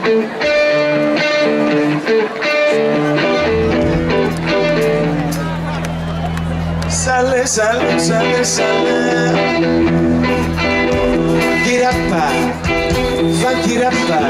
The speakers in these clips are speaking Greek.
Sale, sale, sale, sale. Girappa, fa girappa.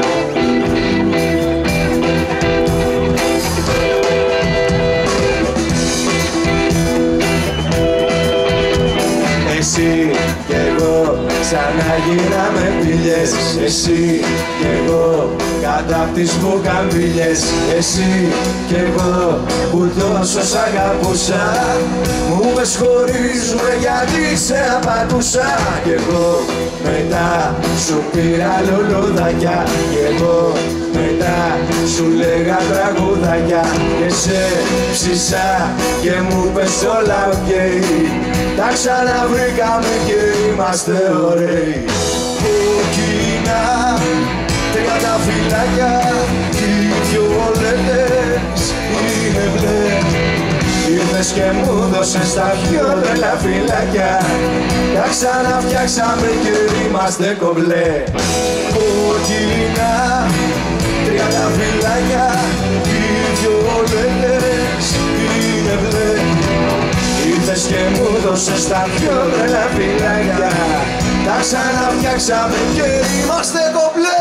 Εσύ κι εγώ ξαναγίναμε πύλες. Εσύ κι εγώ κάτω απ' τις μπουκαμβίλες. Εσύ κι εγώ που τόσο σ' αγαπούσα. Μου πες χωρίζουμε γιατί σε απατούσα. Κι εγώ μετά σου πήρα λουλουδάκια. Κι εγώ μετά σου λέγα τραγουδάκια. Και σε ψήσα και μου πες όλα οκ. Τα ξαναβρήκαμε και είμαστε ωραίοι. Κόκκινα τριανταφυλάκια, οι βιολέτες είναι μπλε. Ήρθες και μου δώσες τα πιο τρελά φυλάκια. Τα ξαναφτιάξαμε και είμαστε κομπλέ. Κόκκινα τριανταφυλάκια, οι βιολέτες είναι μπλε. Ήρθες και μου δώσες τα πιο τρελά φυλάκια. Τα ξαναφτιάξαμε και είμαστε κομπλέ.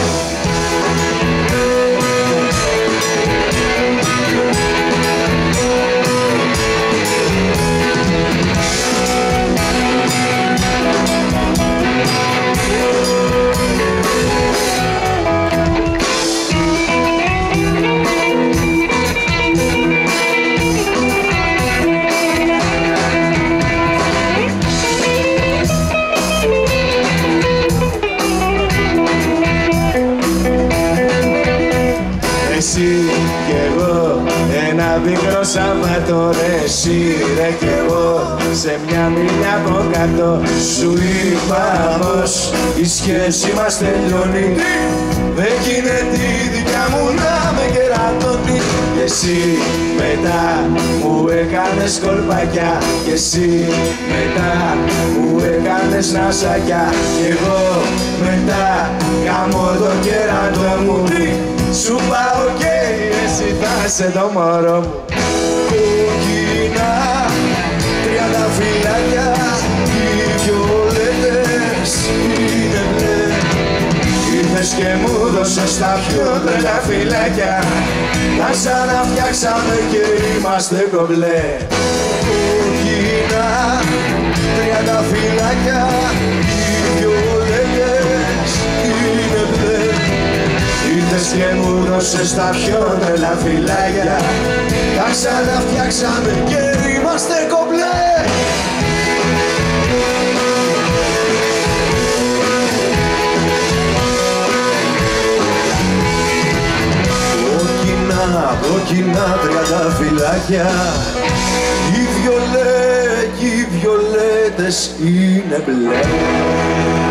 Εσύ κι εγώ ένα μικρό Σαββάτο. Εσύ ρε κι εγώ σε μια μίλια από κάτω. Σου είπα πως η σχέση μας τελειώνει. Δεν γίνεται η δικιά μου να με κερατώνει. Και εσύ μετά μου έκανες κολπάκια. Και εσύ μετά μου έκανες νασάκια. Κι εγώ μετά γαμώ το κερατό μου. Σου πάω και εσύ θα είσαι το μωρό μου. Κόκκινα τριανταφυλάκια, οι βιολέτες είναι μπλε. Ήρθες και μου δώσες τα πιο τρελά φυλάκια. Τα ξαναφτιάξαμε και είμαστε κομπλέ. Κόκκινα τριανταφυλάκια, οι βιολέτες είναι μπλε. Ήρθες και μου δώσες τα πιο τρελά φυλάκια. Τα ξαναφτιάξαμε και είμαστε κομπλέ. Κόκκινα, κόκκινα τριανταφυλάκια, οι βιολέτες είναι μπλε.